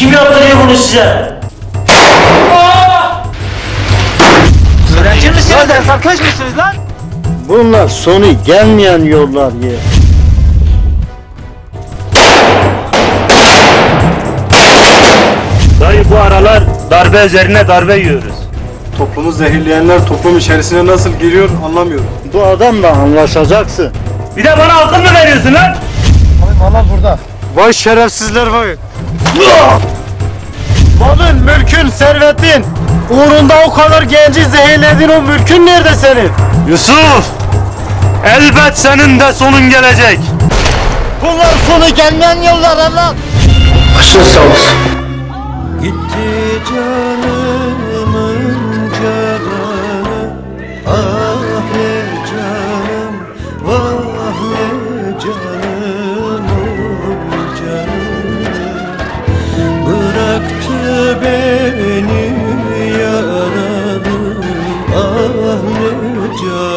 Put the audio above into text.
Kim yaptırıyor bunu size? Öğrenci misiniz? Sarkaç mısınız lan? Bunlar sonu gelmeyen yollar ye. Dayı bu aralar darbe üzerine darbe yiyoruz. Toplumu zehirleyenler toplum içerisine nasıl giriyor anlamıyorum. Bu adamla anlaşacaksın. Bir de bana akıl mı veriyorsun lan? Vay şerefsizler vay. Malın, mülkün, servetin. Uğrunda o kadar genci zehirledin, o mülkün nerede senin? Yusuf! Elbet senin de sonun gelecek. Bunlar sonu gelmeyen yollar Allah. Gitti canımın canı, ah ne canım, vah ne canım, oy canım. Bıraktı beni yaralı, ah ne canım.